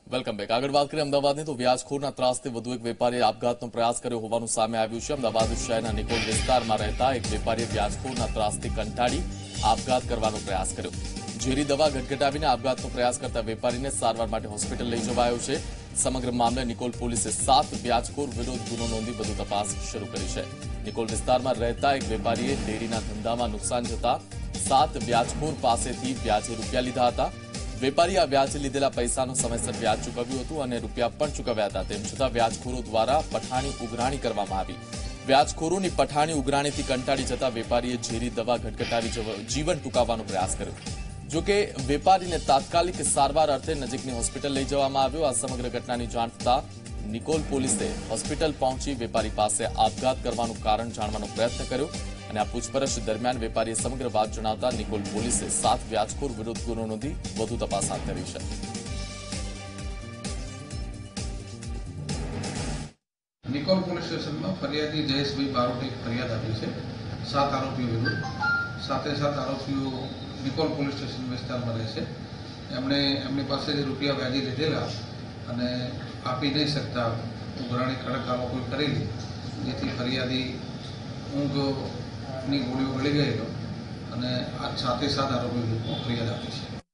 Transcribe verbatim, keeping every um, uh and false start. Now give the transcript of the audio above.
Welcome back. આગળ વાત કરીએ અમદાવાદની તો વ્યાજખોરના ત્રાસથી વધુ એક વેપારીએ આપઘાતનો પ્રયાસ કર્યો હોવાનું સામે આવ્યું છે। અમદાવાદ શહેરના નિકોલ વિસ્તારમાં રહેતા એક વેપારીએ વ્યાજખોરના ત્રાસથી કંટાળી આપઘાત કરવાનો પ્રયાસ કર્યો। ઝેરી દવા ગટગટાવીને આપઘાતનો પ્રયાસ કરતા વેપારીને સારવાર માટે હોસ્પિટલ લઈ જવાયો છે। સમગ્ર મામલે નિકોલ પોલીસે સાત વ્યાજખોર વિરુદ્ધ ગુનો નોંધી વધુ તપાસ શરૂ કરી છે। નિકોલ વિસ્તારમાં રહેતા એક વેપારીએ ડેરીના ધંધામાં નુકસાન જતા સાત વ્યાજખોર પાસેથી વ્યાજે રૂપિયા લીધા હતા। વેપારી આ વ્યાજે લીધેલા પૈસાનો સમયસર વ્યાજ ચૂકવ્યું હતું અને રૂપિયા પણ ચૂકવ્યા હતા। તેમ છતાં વ્યાજખોરો દ્વારા પઠાણી ઉઘરાણી કરવામાં આવી। વ્યાજખોરોની પઠાણી ઉઘરાણીથી કંટાળી જતા વેપારીએ ઝેરી દવા ગટગટાવી જીવન ટૂંકાવવાનો પ્રયાસ કર્યો। જોકે વેપારીને તાત્કાલિક સારવાર અર્થે નજીકની હોસ્પિટલ લઈ જવામાં આવ્યો। આ સમગ્ર ઘટનાની જાણ થતાં નિકોલ પોલીસે હોસ્પિટલ પહોંચી વેપારી પાસે આપઘાત કરવાનું કારણ જાણવાનો પ્રયત્ન કર્યો અને આ પૂછપરછ દરમિયાન વેપારીએ સમગ્ર વાત જણાવતા નિકોલ પોલીસે સાત વ્યાજખોર વિરુદ્ધ ગુનો નોંધી વધુ તપાસ હાથ ધરી છે। નિકોલ પોલીસ સ્ટેશનમાં ફરિયાદી જયેશભાઈ બારોટે ફરિયાદ આપી છે સાત આરોપીઓ વિરુદ્ધ। સાથે સાત આરોપીઓ નિકોલ પોલીસ સ્ટેશન વિસ્તારમાં રહે છે। એમણે એમની પાસે રૂપિયા વ્યાજી લીધેલા અને આપી નહીં શકતા ઉઘરાણી કડક આ લોકોએ કરેલી, જેથી ફરિયાદી ઊંઘની ગોળીઓ ગળી ગયેલો અને આ સાથે સાત આરોપીઓ વિરુદ્ધ ફરિયાદ આપી છે।